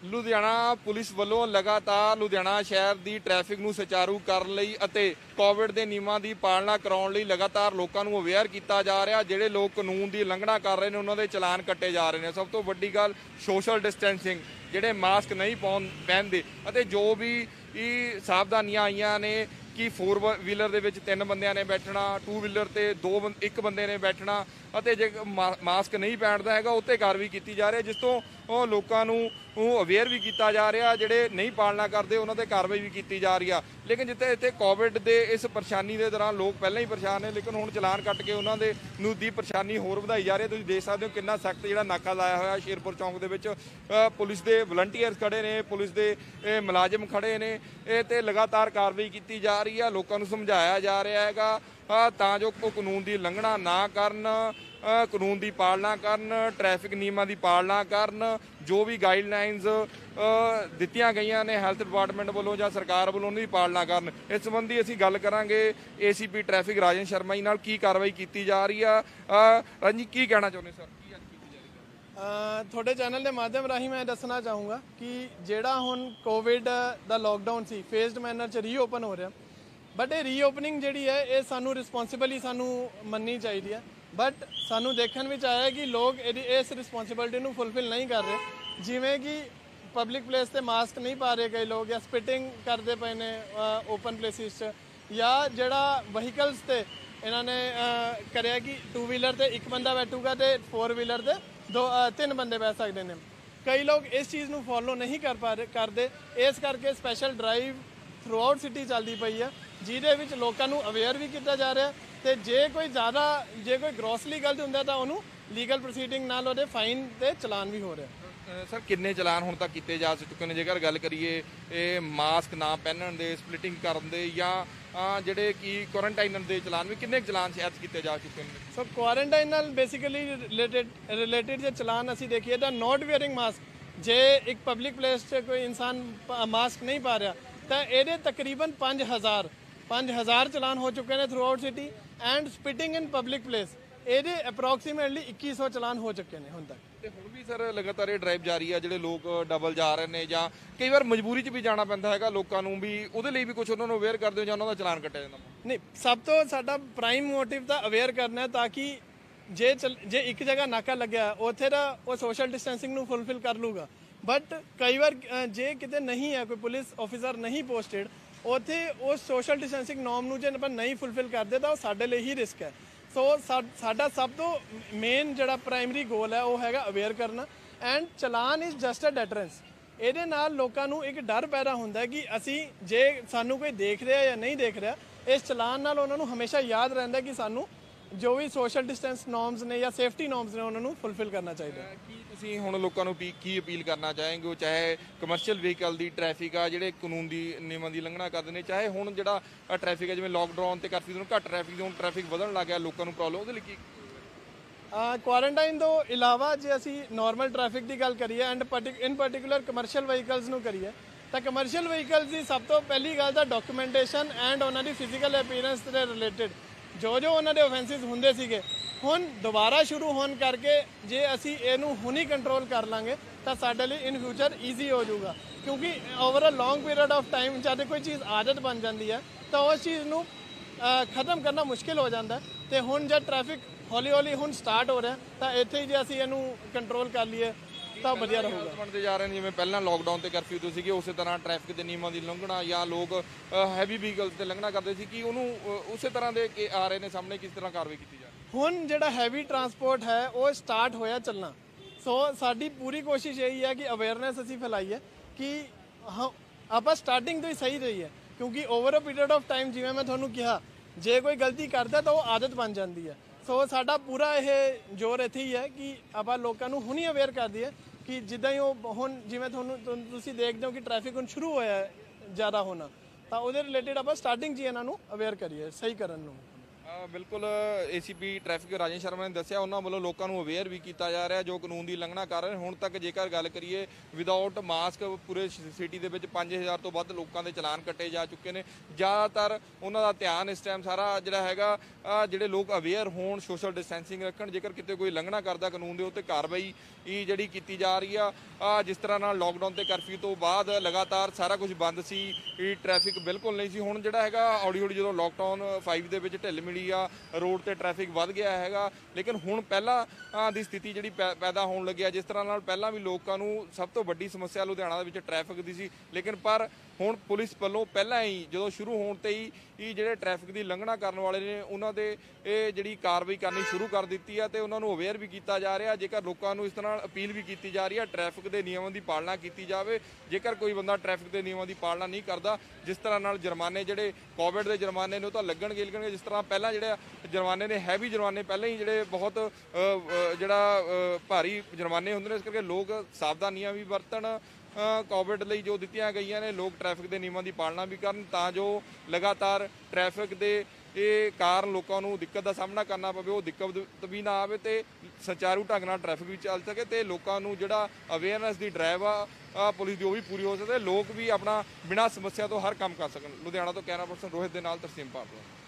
Ludhiana police ਵੱਲੋਂ ਲਗਾਤਾਰ ਲੁਧਿਆਣਾ ਸ਼ਹਿਰ ਦੀ ਟ੍ਰੈਫਿਕ ਨੂੰ ਸੁਚਾਰੂ ਕਰਨ ਲਈ ਅਤੇ ਕੋਵਿਡ ਦੇ ਨਿਯਮਾਂ ਦੀ ਪਾਲਣਾ ਕਰਾਉਣ ਲਈ ਲਗਾਤਾਰ ਲੋਕਾਂ ਨੂੰ ਅਵੇਅਰ ਕੀਤਾ ਜਾ ਰਿਹਾ। ਜਿਹੜੇ ਲੋਕ ਕਾਨੂੰਨ ਦੀ ਉਲੰਘਣਾ ਕਰ ਰਹੇ ਨੇ ਉਹਨਾਂ ਦੇ ਚਲਾਨ ਕੱਟੇ ਜਾ ਰਹੇ ਨੇ। ਸਭ ਤੋਂ ਵੱਡੀ ਗੱਲ ਸੋਸ਼ਲ ਡਿਸਟੈਂਸਿੰਗ, ਜਿਹੜੇ ਮਾਸਕ ਨਹੀਂ ਪਹਿਨਦੇ ਅਤੇ ਜੋ ਵੀ ਸਾਵਧਾਨੀਆਂ ਆਈਆਂ ਨੇ कि 4 व्हीलर ਦੇ ਵਿੱਚ 3 ਬੰਦਿਆਂ ਨੇ ਬੈਠਣਾ, 2 व्हीलर ਤੇ 1 ਬੰਦੇ ਨੇ ਬੈਠਣਾ ਅਤੇ ਜੇ ਮਾਸਕ ਨਹੀਂ ਪਹਿਨਦਾ ਹੈਗਾ ਉੱਤੇ ਕਾਰਵਾਈ ਕੀਤੀ ਜਾ ਰਹੀ ਹੈ, ਜਿਸ ਤੋਂ ਉਹ ਲੋਕਾਂ ਨੂੰ ਅਵੇਅਰ ਵੀ ਕੀਤਾ ਜਾ ਰਿਹਾ। ਜਿਹੜੇ ਨਹੀਂ ਪਾਲਣਾ ਕਰਦੇ ਉਹਨਾਂ ਤੇ ਕਾਰਵਾਈ ਵੀ ਕੀਤੀ ਜਾ ਰਹੀ ਆ। ਲੇਕਿਨ ਜਿੱਥੇ ਇੱਥੇ ਕੋਵਿਡ ਦੇ ਇਸ ਪਰੇਸ਼ਾਨੀ ਦੇ ਦੌਰਾਨ ਲੋਕ ਪਹਿਲਾਂ ਹੀ ਪਰੇਸ਼ਾਨ ਨੇ, ਲੇਕਿਨ ਹੁਣ ਚਲਾਨ ਕੱਟ ਕੇ ਉਹਨਾਂ ਦੇ ਨੂੰ ਦੀ ਪਰੇਸ਼ਾਨੀ ਹੋਰ ਵਧਾਈ ਜਾ ਰਹੀ ਹੈ। ਤੁਸੀਂ ਦੇਖ ਸਕਦੇ ਹੋ ਕਿੰਨਾ ਸਖਤ ਜਿਹੜਾ ਨਾਕਾ ਲਾਇਆ ਹੋਇਆ ਸ਼ੇਰਪੁਰ ਚੌਂਕ ਦੇ ਵਿੱਚ। ਪੁਲਿਸ ਦੇ ਵਲੰਟੀਅਰਸ ਖੜੇ ਨੇ, ਪੁਲਿਸ ਦੇ ਮੁਲਾਜ਼ਮ ਖੜੇ ਨੇ ਤੇ ਲਗਾਤਾਰ ਕਾਰਵਾਈ ਕੀਤੀ ਜਾ ਰਹੀ ਆ। ਲੋਕਾਂ ਨੂੰ ਸਮਝਾਇਆ ਜਾ ਰਿਹਾ ਹੈਗਾ ਤਾਂ ਜੋ ਉਹ ਕਾਨੂੰਨ ਦੀ ਉਲੰਘਣਾ ਨਾ ਕਰਨ, ਕਾਨੂੰਨ ਦੀ ਪਾਲਣਾ ਕਰਨ, ਟ੍ਰੈਫਿਕ ਨਿਯਮਾਂ ਦੀ ਪਾਲਣਾ ਕਰਨ। ਜੋ ਵੀ ਗਾਈਡਲਾਈਨਸ ਦਿੱਤੀਆਂ ਗਈਆਂ ਨੇ ਹੈਲਥ ਡਿਪਾਰਟਮੈਂਟ ਵੱਲੋਂ ਜਾਂ ਸਰਕਾਰ ਵੱਲੋਂ ਉਹਨਾਂ ਦੀ ਪਾਲਣਾ ਕਰਨ। ਇਸ ਸੰਬੰਧੀ ਅਸੀਂ ਗੱਲ ਕਰਾਂਗੇ ACP ਟ੍ਰੈਫਿਕ ਰਾਜਨ ਸ਼ਰਮਾ ਜੀ ਨਾਲ। ਕੀ ਕਾਰਵਾਈ ਕੀਤੀ ਜਾ ਰਹੀ ਆ ਰਾਜੀ, ਕੀ ਕਹਿਣਾ ਚਾਹੁੰਦੇ ਸਰ? ਕੀ ਅੱਜ ਕੀਤੀ ਜਾ ਰਹੀ ਹੈ? ਤੁਹਾਡੇ ਚੈਨਲ ਦੇ ਮਾਧਿਅਮ ਰਾਹੀਂ ਮੈਂ ਦੱਸਣਾ ਚਾਹੂੰਗਾ ਕਿ ਜਿਹੜਾ ਹੁਣ ਕੋਵਿਡ ਦਾ ਲੋਕਡਾਊਨ ਸੀ, ਫੇਜ਼ਡ ਮੈਨਰ 'ਚ ਰੀਓਪਨ ਹੋ ਰਿਹਾ, ਬਟ ਇਹ ਰੀਓਪਨਿੰਗ ਜਿਹੜੀ ਹੈ ਇਹ ਸਾਨੂੰ ਰਿਸਪੌਂਸਿਬਲੀ ਸਾਨੂੰ ਮੰਨਣੀ ਚਾਹੀਦੀ ਹੈ। ਬਟ ਸਾਨੂੰ ਦੇਖਣ ਵਿੱਚ ਆਇਆ ਕਿ ਲੋਕ ਇਸ ਰਿਸਪੌਂਸਿਬਿਲਿਟੀ ਨੂੰ ਫੁਲਫਿਲ ਨਹੀਂ ਕਰ ਰਹੇ। ਜਿਵੇਂ ਕਿ ਪਬਲਿਕ ਪਲੇਸ ਤੇ ਮਾਸਕ ਨਹੀਂ ਪਾ ਰਹੇ ਕਈ ਲੋਕ, ਜਾਂ ਸਪਿਟਿੰਗ ਕਰਦੇ ਪਏ ਨੇ ਓਪਨ ਪਲੇਸਿਸ 'ਚ, ਜਾਂ ਜਿਹੜਾ ਵਹੀਕਲਸ ਤੇ ਇਹਨਾਂ ਨੇ ਕਰਿਆ ਕਿ 2 व्हीलर ਤੇ 1 ਬੰਦਾ ਬੈਠੂਗਾ ਤੇ 4 व्हीलर ਤੇ 3 ਬੰਦੇ ਬੈਠ ਸਕਦੇ ਨੇ। ਕਈ ਲੋਕ ਇਸ ਚੀਜ਼ ਨੂੰ ਫੋਲੋ ਨਹੀਂ ਕਰਦੇ। ਇਸ ਕਰਕੇ special drive throughout city ਚੱਲਦੀ ਪਈ ਹੈ, ਜਿਹਦੇ ਵਿੱਚ ਲੋਕਾਂ ਨੂੰ ਅਵੇਅਰ ਵੀ ਕੀਤਾ ਜਾ ਰਿਹਾ ਤੇ ਜੇ ਕੋਈ ਗ੍ਰੋਸਲੀ ਗਲਤ ਹੁੰਦਾ ਤਾਂ ਉਹਨੂੰ ਲੀਗਲ ਪ੍ਰੋਸੀਡਿੰਗ ਨਾਲ ਉਹਦੇ ਫਾਈਨ ਤੇ ਚਲਾਨ ਵੀ ਹੋ ਰਿਹਾ। ਸਰ ਕਿੰਨੇ ਚਲਾਨ ਹੁਣ ਤੱਕ ਕੀਤੇ ਜਾ ਚੁੱਕੇ ਨੇ? ਜੇਕਰ ਗੱਲ ਕਰੀਏ ਇਹ ਮਾਸਕ ਨਾ ਪਹਿਨਣ ਦੇ, ਸਪਲਿਟਿੰਗ ਕਰਨ ਦੇ, ਜਾਂ ਜਿਹੜੇ ਕਿ ਕੁਆਰੰਟਾਈਨ ਦੇ ਚਲਾਨ ਵੀ ਕਿੰਨੇ ਚਲਾਨ ਸ਼ਾਇਦ ਕੀਤੇ ਜਾ ਚੁੱਕੇ ਨੇ? ਸੋ ਕੁਆਰੰਟਾਈਨ ਨਾਲ ਬੇਸਿਕਲੀ ਰਿਲੇਟਡ ਜੇ ਚਲਾਨ ਅਸੀਂ ਦੇਖੀਏ ਤਾਂ ਨੋਟ ਵੇਅਰਿੰਗ ਮਾਸਕ, ਜੇ ਇੱਕ ਪਬਲਿਕ ਪਲੇਸ 'ਚ ਕੋਈ ਇਨਸਾਨ ਮਾਸਕ ਨਹੀਂ ਪਾ ਰਿਹਾ ਤਾਂ ਇਹਦੇ ਤਕਰੀਬਨ 5000 ਚਲਾਨ ਹੋ ਚੁੱਕੇ ਨੇ throughout city. And spitting in public place ਇਹਦੇ ਅਪਰੋਕਸੀਮੇਟਲੀ 2100 ਚਲਾਨ ਹੋ ਚੁੱਕੇ ਨੇ ਹੁਣ ਤੱਕ। ਤੇ ਹੁਣ ਵੀ ਸਰ ਲਗਾਤਾਰ ਇਹ ਡਰਾਈਵ ਜਾਰੀ ਆ। ਜਿਹੜੇ ਲੋਕ ਡਬਲ ਜਾ ਰਹੇ ਨੇ ਜਾਂ ਕਈ ਵਾਰ ਮਜਬੂਰੀ 'ਚ ਵੀ ਜਾਣਾ ਪੈਂਦਾ ਹੈਗਾ ਲੋਕਾਂ ਨੂੰ, ਵੀ ਉਹਦੇ ਲਈ ਵੀ ਕੁਝ ਉਹਨਾਂ ਨੂੰ ਅਵੇਅਰ ਕਰਦੇ ਹੋ ਜਾਂ ਉਹਨਾਂ ਦਾ ਚਲਾਨ ਕੱਟਿਆ ਜਾਂਦਾ? ਨਹੀਂ, ਸਭ ਤੋਂ ਸਾਡਾ ਪ੍ਰਾਈਮ ਮੋਟਿਵ ਤਾਂ ਅਵੇਅਰ ਕਰਨਾ ਤਾਂ ਕਿ ਜੇ ਇੱਕ ਜਗ੍ਹਾ ਨਾਕਾ ਲੱਗਿਆ ਉੱਥੇ ਦਾ ਉਹ ਸੋਸ਼ਲ ਡਿਸਟੈਂਸਿੰਗ ਨੂੰ ਫੁਲਫਿਲ ਕਰ ਲੂਗਾ। ਬਟ ਕਈ ਵਾਰ ਜੇ ਕਿਤੇ ਨਹੀਂ ਹੈ, ਕੋਈ ਪੁਲਿਸ ਆਫੀਸਰ ਨਹੀਂ ਪੋਸਟਡ, ਉੱਥੇ ਉਸ ਸੋਸ਼ਲ ਡਿਸਟੈਂਸਿੰਗ ਨੋਰਮ ਨੂੰ ਜੇ ਆਪਾਂ ਨਹੀਂ ਫੁਲਫਿਲ ਕਰਦੇ ਤਾਂ ਉਹ ਸਾਡੇ ਲਈ ਹੀ ਰਿਸਕ ਹੈ। ਸੋ ਸਾਡਾ ਸਭ ਤੋਂ ਮੇਨ ਜਿਹੜਾ ਪ੍ਰਾਇਮਰੀ ਗੋਲ ਹੈ ਉਹ ਹੈਗਾ ਅਵੇਅਰ ਕਰਨਾ। And challan is just a deterrence. ਇਹਦੇ ਨਾਲ ਲੋਕਾਂ ਨੂੰ ਇੱਕ ਡਰ ਪੈਦਾ ਹੁੰਦਾ ਕਿ ਅਸੀਂ ਜੇ ਸਾਨੂੰ ਕੋਈ ਦੇਖ ਰਿਹਾ ਜਾਂ ਨਹੀਂ ਦੇਖ ਰਿਹਾ, ਇਸ ਚਲਾਨ ਨਾਲ ਉਹਨਾਂ ਨੂੰ ਹਮੇਸ਼ਾ ਯਾਦ ਰਹਿੰਦਾ ਕਿ ਸਾਨੂੰ ਜੋ ਵੀ ਸੋਸ਼ਲ ਡਿਸਟੈਂਸ ਨੋਰਮਸ ਨੇ ਜਾਂ ਸੇਫਟੀ ਨੋਰਮਸ ਨੇ ਉਹਨਾਂ ਨੂੰ ਫੁਲਫਿਲ ਕਰਨਾ ਚਾਹੀਦਾ। ਕੀ ਤੁਸੀਂ ਹੁਣ ਲੋਕਾਂ ਨੂੰ ਕੀ ਅਪੀਲ ਕਰਨਾ ਚਾਹੋਗੇ, ਚਾਹੇ ਕਮਰਸ਼ੀਅਲ ਵਹੀਕਲ ਦੀ ਟ੍ਰੈਫਿਕ ਆ ਜਿਹੜੇ ਕਾਨੂੰਨ ਦੀ ਨਿਯਮਾਂ ਦੀ ਉਲੰਘਣਾ ਕਰਦੇ ਨੇ, ਚਾਹੇ ਹੁਣ ਜਿਹੜਾ ਟ੍ਰੈਫਿਕ ਹੈ ਜਿਵੇਂ ਲੋਕਡਾਊਨ ਤੇ ਕਰਫਿਊ ਤੋਂ ਘੱਟ ਟ੍ਰੈਫਿਕ ਦੀ ਹੁਣ ਟ੍ਰੈਫਿਕ ਵਧਣ ਲੱਗ ਗਿਆ, ਲੋਕਾਂ ਨੂੰ ਪ੍ਰੋਬਲਮ, ਉਹਦੇ ਲਈ ਕੀ? ਕੁਆਰੰਟਾਈਨ ਤੋਂ ਇਲਾਵਾ ਜੇ ਅਸੀਂ ਨਾਰਮਲ ਟ੍ਰੈਫਿਕ ਦੀ ਗੱਲ ਕਰੀਏ and in particular commercial vehicles ਨੂੰ ਕਰੀਏ ਤਾਂ ਕਮਰਸ਼ੀਅਲ ਵਹੀਕਲਸ ਦੀ ਸਭ ਤੋਂ ਪਹਿਲੀ ਗੱਲ ਤਾਂ ਡਾਕੂਮੈਂਟੇਸ਼ਨ ਐਂਡ ਉਹਨਾਂ ਦੀ ਫਿਜ਼ੀਕਲ ਅਪੀਅਰੈਂਸ ਦੇ ਰਿਲੇਟਡ ਜੋ ਉਹਨਾਂ ਦੇ ਆਫੈਂਸਿਸ ਹੁੰਦੇ ਸੀਗੇ, ਹੁਣ ਦੁਬਾਰਾ ਸ਼ੁਰੂ ਹੋਣ ਕਰਕੇ ਜੇ ਅਸੀਂ ਇਹਨੂੰ ਹੁਣੀ ਕੰਟਰੋਲ ਕਰ ਲਾਂਗੇ ਤਾਂ ਸਾਡੇ ਲਈ ਇਨ ਫਿਊਚਰ ਈਜ਼ੀ ਹੋ ਜਾਊਗਾ। ਕਿਉਂਕਿ over a long period of time ਜਦ ਕੋਈ ਚੀਜ਼ ਆਦਤ ਬਣ ਜਾਂਦੀ ਹੈ ਤਾਂ ਉਸ ਚੀਜ਼ ਨੂੰ ਖਤਮ ਕਰਨਾ ਮੁਸ਼ਕਿਲ ਹੋ ਜਾਂਦਾ। ਤੇ ਹੁਣ ਜਦ ਟ੍ਰੈਫਿਕ ਹੌਲੀ ਹੁਣ ਸਟਾਰਟ ਹੋ ਰਿਹਾ ਤਾਂ ਇੱਥੇ ਹੀ ਜੇ ਅਸੀਂ ਇਹਨੂੰ ਕੰਟਰੋਲ ਕਰ ਲਈਏ ਤਾਂ ਵਧੀਆ ਰਹੂਗਾ। ਬਣਦੇ ਜਾ ਰਹੇ ਨੇ ਜਿਵੇਂ ਪਹਿਲਾਂ ਲੋਕਡਾਊਨ ਤੇ ਕਰਫਿਊ ਤੋਂ ਸੀਗੇ, ਉਸੇ ਤਰ੍ਹਾਂ ਟ੍ਰੈਫਿਕ ਦੇ ਨਿਯਮਾਂ ਦੀ ਉਲੰਘਣਾ ਜਾਂ ਲੋਕ ਹੈਵੀ ਵਹੀਕਲਸ ਤੇ ਉਲੰਘਣਾ ਕਰਦੇ ਸੀ, ਕਿ ਉਹਨੂੰ ਉਸੇ ਤਰ੍ਹਾਂ ਦੇ ਆ ਰਹੇ ਨੇ ਸਾਹਮਣੇ, ਕਿਸ ਤਰ੍ਹਾਂ ਕਾਰਵਾਈ ਕੀਤੀ ਜਾ ਰਹੀ? ਹੁਣ ਜਿਹੜਾ ਹੈਵੀ ਟਰਾਂਸਪੋਰਟ ਹੈ ਉਹ ਸਟਾਰਟ ਹੋਇਆ ਚੱਲਣਾ। ਸੋ ਸਾਡੀ ਪੂਰੀ ਕੋਸ਼ਿਸ਼ ਇਹੀ ਹੈ ਕਿ ਅਵੇਅਰਨੈਸ ਅਸੀਂ ਫੈਲਾਈਏ ਕਿ ਆਪਾਂ ਸਟਾਰਟਿੰਗ ਤੋਂ ਹੀ ਸਹੀ ਰਹੀ ਹੈ, ਕਿਉਂਕਿ over a period of time ਜਿਵੇਂ ਮੈਂ ਤੁਹਾਨੂੰ ਕਿਹਾ ਜੇ ਕੋਈ ਗਲਤੀ ਕਰਦਾ ਤਾਂ ਉਹ ਆਦਤ ਬਣ ਜਾਂਦੀ ਹੈ। ਸੋ ਸਾਡਾ ਪੂਰਾ ਇਹ ਜ਼ੋਰ ਇੱਥੇ ਹੀ ਹੈ ਕਿ ਆਪਾਂ ਲੋਕਾਂ ਨੂੰ ਹੁਣੀ ਅਵੇਅਰ ਕਰ ਦਈਏ ਕਿ ਜਿੱਦਾਂ ਹੀ ਉਹ ਹੁਣ ਜਿਵੇਂ ਤੁਸੀਂ ਦੇਖਦੇ ਹੋ ਕਿ ਟ੍ਰੈਫਿਕ ਹੁਣ ਸ਼ੁਰੂ ਹੋਇਆ ਜ਼ਿਆਦਾ ਹੋਣਾ, ਤਾਂ ਉਹਦੇ ਰਿਲੇਟਡ ਆਪਾਂ ਸਟਾਰਟਿੰਗ 'ਚ ਇਹਨਾਂ ਨੂੰ ਅਵੇਅਰ ਕਰੀਏ ਸਹੀ ਕਰਨ ਨੂੰ। ਬਿਲਕੁਲ ਏਸੀਪੀ ਟ੍ਰੈਫਿਕ ਰਾਜਨ ਸ਼ਰਮਾ ਨੇ ਦੱਸਿਆ ਉਹਨਾਂ ਵੱਲੋਂ ਲੋਕਾਂ ਨੂੰ ਅਵੇਅਰ ਵੀ ਕੀਤਾ ਜਾ ਰਿਹਾ ਜੋ ਕਾਨੂੰਨ ਦੀ ਉਲੰਘਣਾ ਕਰ ਰਹੇ ਨੇ। ਹੁਣ ਤੱਕ ਜੇਕਰ ਗੱਲ ਕਰੀਏ ਵਿਦਆਊਟ ਮਾਸਕ ਪੂਰੇ ਸਿਟੀ ਦੇ ਵਿੱਚ 5000 ਤੋਂ ਵੱਧ ਲੋਕਾਂ ਦੇ ਚਲਾਨ ਕੱਟੇ ਜਾ ਚੁੱਕੇ ਨੇ। ਜ਼ਿਆਦਾਤਰ ਉਹਨਾਂ ਦਾ ਧਿਆਨ ਇਸ ਟਾਈਮ ਸਾਰਾ ਜਿਹੜਾ ਹੈਗਾ ਜਿਹੜੇ ਲੋਕ ਅਵੇਅਰ ਹੋਣ, ਸੋਸ਼ਲ ਡਿਸਟੈਂਸਿੰਗ ਰੱਖਣ, ਜੇਕਰ ਕਿਤੇ ਕੋਈ ਉਲੰਘਣਾ ਕਰਦਾ ਕਾਨੂੰਨ ਦੇ ਉੱਤੇ ਕਾਰਵਾਈ ਜਿਹੜੀ ਕੀਤੀ ਜਾ ਰਹੀ ਆ। ਜਿਸ ਤਰ੍ਹਾਂ ਨਾਲ ਲੋਕਡਾਊਨ ਤੇ ਕਰਫਿਊ ਤੋਂ ਬਾਅਦ ਲਗਾਤਾਰ ਸਾਰਾ ਕੁਝ ਬੰਦ ਸੀ, ਟ੍ਰੈਫਿਕ ਬਿਲਕੁਲ ਨਹੀਂ ਸੀ। ਹੁਣ ਜਿਹੜਾ ਹੈਗਾ ਹੌਲੀ ਹੌਲੀ ਜਦੋਂ ਲੋਕਡਾਊਨ 5 ਦੇ ਵਿੱਚ ਢਿੱਲ ਮਿਲੀ ਆ, ਰੋਡ ਤੇ ਟ੍ਰੈਫਿਕ ਵੱਧ ਗਿਆ ਹੈਗਾ। ਲੇਕਿਨ ਹੁਣ ਪਹਿਲਾਂ ਦੀ ਸਥਿਤੀ ਜਿਹੜੀ ਪੈਦਾ ਹੋਣ ਲੱਗੀ ਆ, ਜਿਸ ਤਰ੍ਹਾਂ ਨਾਲ ਪਹਿਲਾਂ ਵੀ ਲੋਕਾਂ ਨੂੰ ਸਭ ਤੋਂ ਵੱਡੀ ਸਮੱਸਿਆ ਲੁਧਿਆਣਾ ਦੇ ਵਿੱਚ ਟ੍ਰੈਫਿਕ ਦੀ ਸੀ, ਲੇਕਿਨ ਪਰ ਹੁਣ ਪੁਲਿਸ ਵੱਲੋਂ ਪਹਿਲਾਂ ਹੀ ਜਦੋਂ ਸ਼ੁਰੂ ਹੋਣ ਤੇ ਹੀ ਜਿਹੜੇ ਟ੍ਰੈਫਿਕ ਦੀ ਉਲੰਘਣਾ ਕਰਨ ਵਾਲੇ ਨੇ ਉਹਨਾਂ ਦੇ ਇਹ ਜਿਹੜੀ ਕਾਰਵਾਈ ਕਰਨੀ ਸ਼ੁਰੂ ਕਰ ਦਿੱਤੀ ਆ ਤੇ ਉਹਨਾਂ ਨੂੰ ਅਵੇਅਰ ਵੀ ਕੀਤਾ ਜਾ ਰਿਹਾ। ਜੇਕਰ ਲੋਕਾਂ ਨੂੰ ਇਸ ਤਰ੍ਹਾਂ ਅਪੀਲ ਵੀ ਕੀਤੀ ਜਾ ਰਹੀ ਹੈ ਟ੍ਰੈਫਿਕ ਦੇ ਨਿਯਮਾਂ ਦੀ ਪਾਲਣਾ ਕੀਤੀ ਜਾਵੇ। ਜੇਕਰ ਕੋਈ ਬੰਦਾ ਟ੍ਰੈਫਿਕ ਦੇ ਨਿਯਮਾਂ ਦੀ ਪਾਲਣਾ ਨਹੀਂ ਕਰਦਾ, ਜਿਸ ਤਰ੍ਹਾਂ ਨਾਲ ਜੁਰਮਾਨੇ ਜਿਹੜੇ ਕੋਵਿਡ ਦੇ ਜੁਰਮਾਨੇ ਨੇ ਉਹ ਤਾਂ ਲੱਗਣਗੇ। ਜਿਸ ਤਰ੍ਹਾਂ ਪਹਿਲਾਂ ਜਿਹੜੇ ਜੁਰਮਾਨੇ ਨੇ ਹੈਵੀ ਜੁਰਮਾਨੇ ਪਹਿਲਾਂ ਹੀ ਜਿਹੜੇ ਬਹੁਤ ਭਾਰੀ ਜੁਰਮਾਨੇ ਹੁੰਦੇ ਨੇ, ਇਸ ਕਰਕੇ ਲੋਕ ਸਾਵਧਾਨੀਆਂ ਵੀ ਵਰਤਣ। ਕੋਵਿਡ ਲਈ ਜੋ ਦਿੱਤੀਆਂ ਗਈਆਂ ਨੇ, ਲੋਕ ਟ੍ਰੈਫਿਕ ਦੇ ਨਿਯਮਾਂ ਦੀ ਪਾਲਣਾ ਵੀ ਕਰਨ ਤਾਂ ਜੋ ਲਗਾਤਾਰ ਟ੍ਰੈਫਿਕ ਦੇ ਇਹ ਕਾਰਨ ਲੋਕਾਂ ਨੂੰ ਦਿੱਕਤ ਦਾ ਸਾਹਮਣਾ ਕਰਨਾ ਪਵੇ, ਉਹ ਦਿੱਕਤ ਵੀ ਨਾ ਆਵੇ ਤੇ ਸੁਚਾਰੂ ਢੰਗ ਨਾਲ ਟ੍ਰੈਫਿਕ ਵੀ ਚੱਲ ਸਕੇ ਤੇ ਲੋਕਾਂ ਨੂੰ ਜਿਹੜਾ ਅਵੇਅਰਨੈਸ ਦੀ ਡਰਾਈਵ ਆ ਪੁਲਿਸ ਦੀ ਉਹ ਵੀ ਪੂਰੀ ਹੋ ਸਕੇ, ਲੋਕ ਵੀ ਆਪਣਾ ਬਿਨਾਂ ਸਮੱਸਿਆ ਤੋਂ ਹਰ ਕੰਮ ਕਰ ਸਕਣ। ਲੁਧਿਆਣਾ ਤੋਂ ਕੈਮਰਾ ਪਰਸਨ ਰੋਹਿਤ ਦੇ ਨਾਲ ਤਰਸੀਮ ਭਾਰਦਵਾਜ।